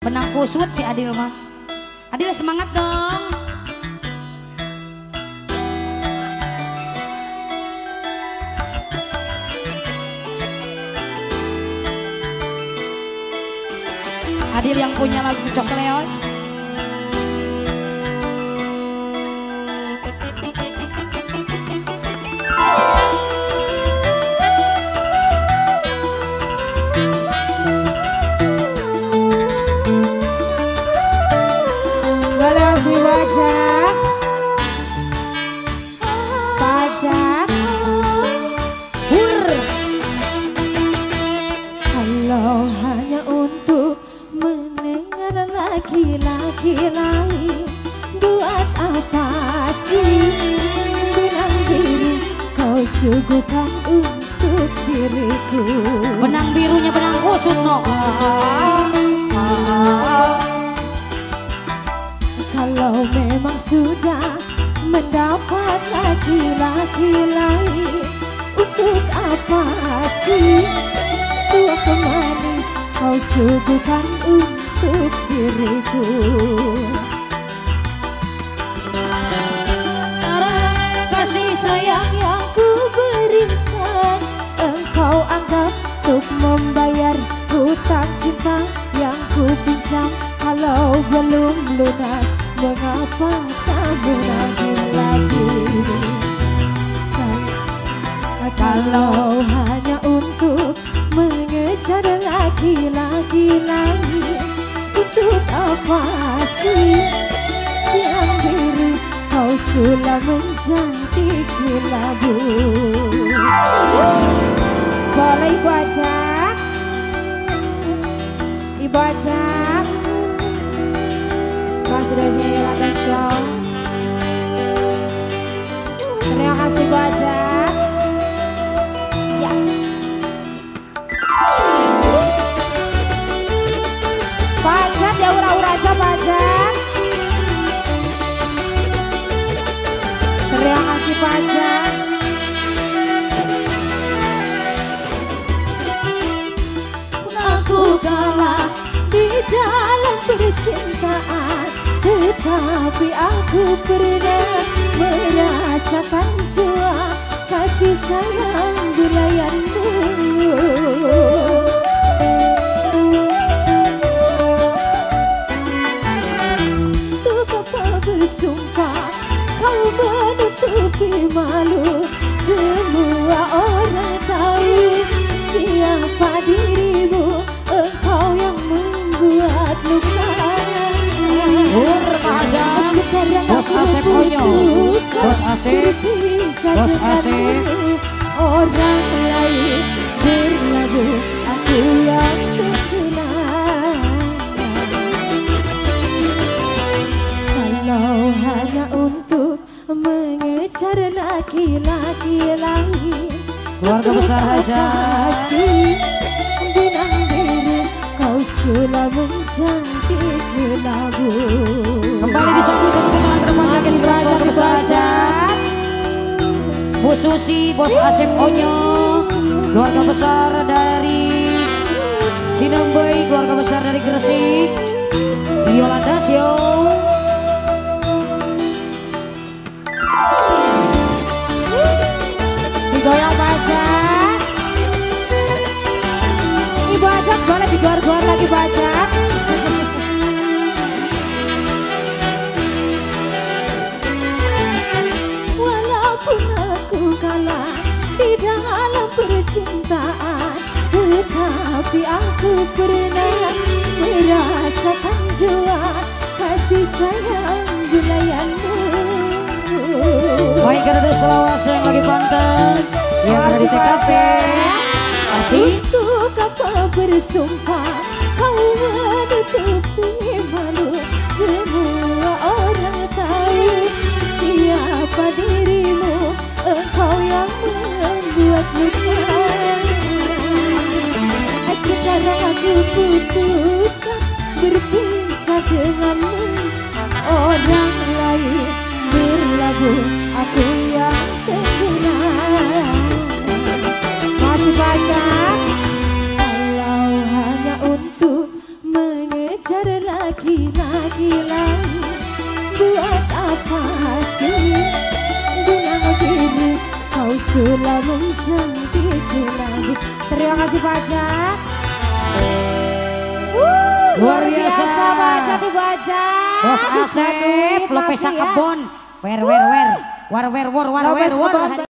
Benang kusut si Adil mah. Adil semangat dong. Adil yang punya lagu Cosleos. Kalau hanya untuk mendengar laki-laki lain, buat apa sih benang biru kau suguhkan untuk diriku? Benang birunya benang kusut no. Kalau memang sudah mendapat laki-laki lain, untuk apa sih buah pemanis kau suguhkan untuk diriku? Kasih sayang yang ku berikan, engkau anggap untuk membayar hutang cinta yang ku pinjam. Kalau belum lunas, mengapa kamu nagih lagi? Kalau hanya untuk mengejar laki-laki lain, untuk apa sih yang biru kau sulam menjadi kelabu? Boleh Ibu ajak, Ibu ajak, masih dari sini Rata Show. Terima kasih Ibu ajak. Ya. Pajak ya, ura-ura aja pajak. Terima kasih pajak. Aku kalah di dalam percintaan, tetapi aku pernah merasakan jua kasih sayang belayanmu. Untuk apa bersumpah kau menutupi malu? Semua orang tahu siapa dirimu, engkau yang membuat luka. Sekarang Bos Asep Onyo, Bos Asep, Bos Asep. Orang lain berlagu, aku yang terkenal. Kalau hanya untuk mengejar laki-laki lain, Keluarga besar Haja. benang biru kau sulam menjadi kelabu. Kembali disambung satu putaran ke depan lagi keluarga besar Haja. Bu Susi, Bos Asep Onyo, keluarga besar dari Sinembei, keluarga besar dari Gresik, Yolanda Sio. Digoyang pajak. Ibu ajak boleh digor-gor lagi pajak. Walaupun aku kalah di dalam percintaan, tetapi aku pernah merasakan jua kasih sayang belayanmu. Baik, ada Selawase yang lagi Banten, yang ada di TKP. Kasih. Untuk apa bersumpah kau menutupi malu? Semua orang tahu siapa dirimu, engkau yang membuat luka. Sekarang aku putuskan berpisah denganmu. Orang lain berlagu, aku yang terkenal. Masih pajak. Kalau hanya untuk mengejar lagi lagi buat apa sih benang biru kau sudah menjadi gunaku. Terima kasih Bajat. Luar biasa Bajat tuh Bajat. Bos Asep Lopesa Kebon. War.